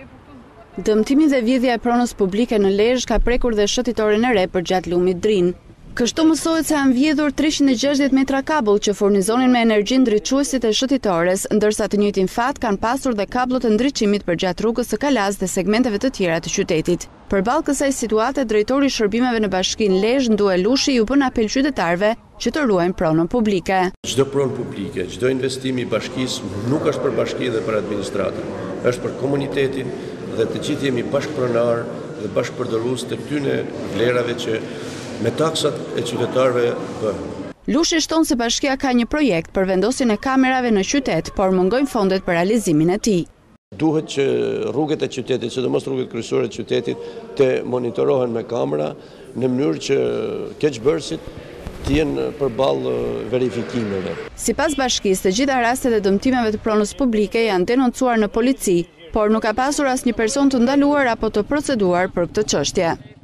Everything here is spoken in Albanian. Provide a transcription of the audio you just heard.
Dëmtimi dhe vjedhja e pronës publike në Lezhë ka prekur dhe shëtitorin e re për gjatë lumit Drin. Kështu mësohet se janë vjedhur 360 metra kabull që furnizonin me energji ndriçuesit e shëtitores, ndërsa të njëjtin fat kanë pasur dhe kablot e ndriçimit për gjatë rrugës së Kalaz dhe segmenteve të tjera të qytetit. Përballë kësaj situate, drejtori i shërbimeve në Bashkinë Lezhë Ndue Lushi ju bën apel qytetarëve që të ruajnë pronën publike. Çdo pronë publike, çdo investim i bashkisë nuk është për bashkinë dhe për administratën, është për komunitetin dhe të gjithë jemi bashkëpronar dhe bashkëpërdorues të këtyre vlerave që me taksat e qytetarëve bëhen. Lushi shton se bashkia ka një projekt për vendosjen e kamerave në qytet, por mungojnë fondet për realizimin e tij. Duhet që rrugët e qytetit, sidomos rrugët kryesore të qytetit, të monitorohen me kamera në mënyrë që keqbërësit të jenë përballë verifikimeve. Sipas bashkisë, të gjitha rastet e dëmtimeve të pronës publike janë denoncuar në polici, por nuk ka pasur asnjë person të ndaluar apo të proceduar për këtë çështje.